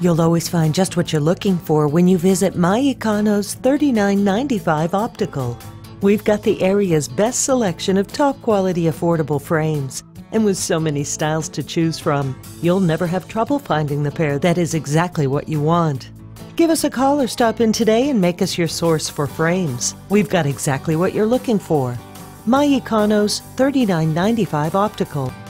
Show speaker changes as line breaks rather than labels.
You'll always find just what you're looking for when you visit My Econo's $39.95 Optical. We've got the area's best selection of top-quality affordable frames. And with so many styles to choose from, you'll never have trouble finding the pair that is exactly what you want. Give us a call or stop in today and make us your source for frames. We've got exactly what you're looking for. My Econo's $39.95 Optical.